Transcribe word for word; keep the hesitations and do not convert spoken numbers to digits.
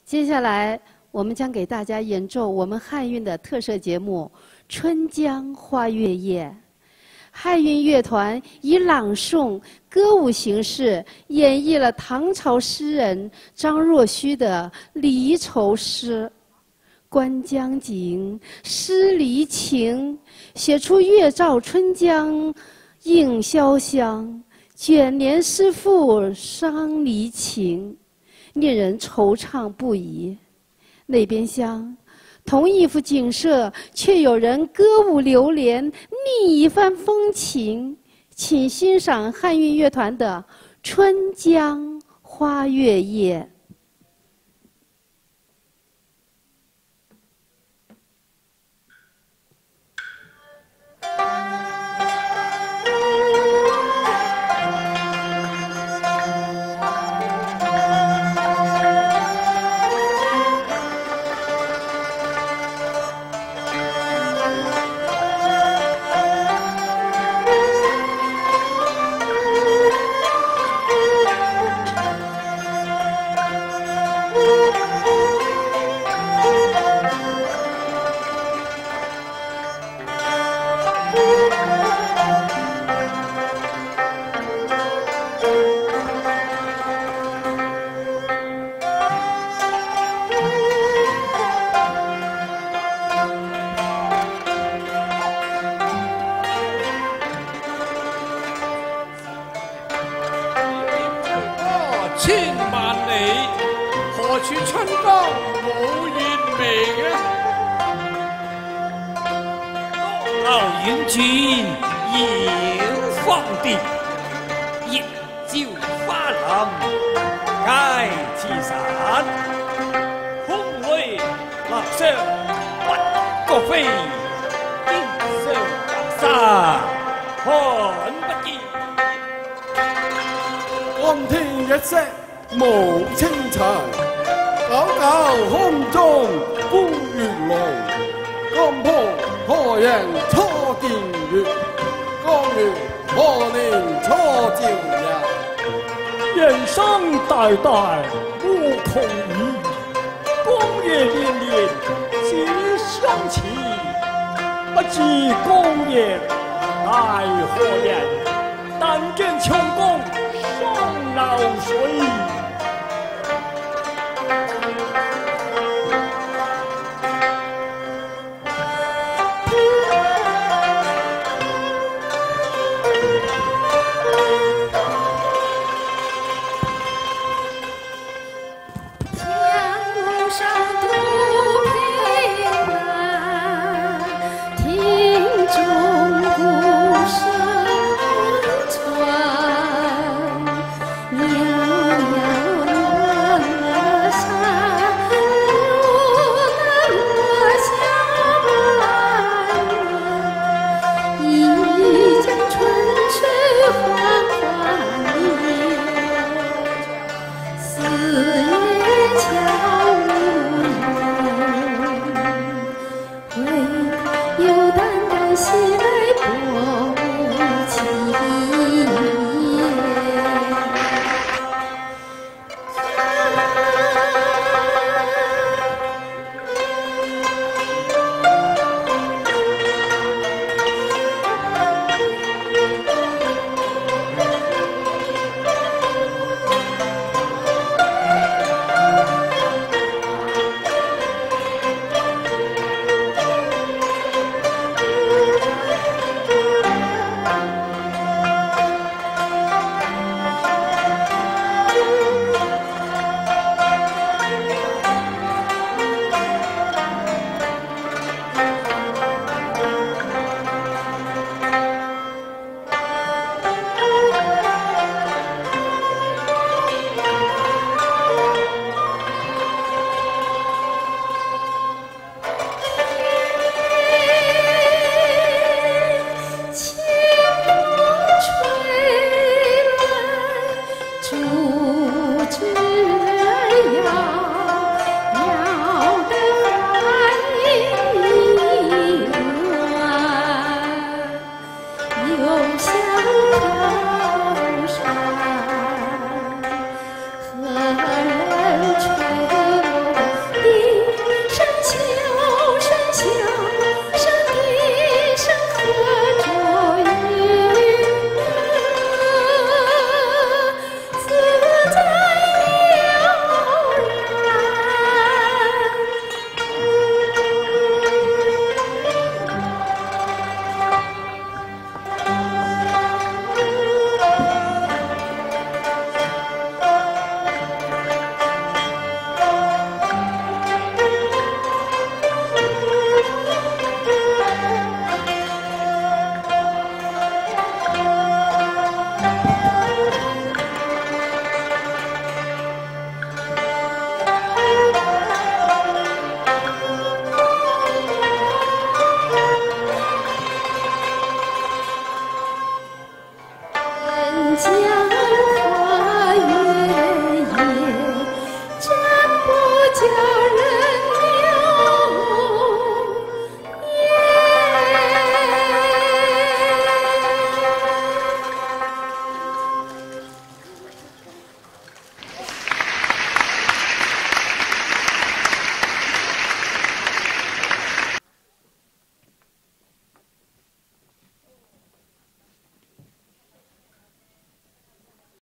接下来，我们将给大家演奏我们汉韵的特色节目《春江花月夜》。汉韵乐团以朗诵、歌舞形式演绎了唐朝诗人张若虚的离愁诗。观江景，思离情，写出月照春江映潇湘，卷帘思妇伤离情，令人惆怅不已。那边厢，同一幅景色，却有人歌舞流连，另一番风情。请欣赏汉韵乐团的《春江花月夜》。 千萬里，何處春江冇月明啊？ 高雲轉耀芳甸，月照花林皆似神。空虛立霜不覺飛，天上隔山看不見。 光天一色無清塵，皎皎空中觀月龍。江坡何人初見月？江月何年初照日？ 人生代代無窮已，光夜連連只相似。不知江夜待何人？但見長江雙流水。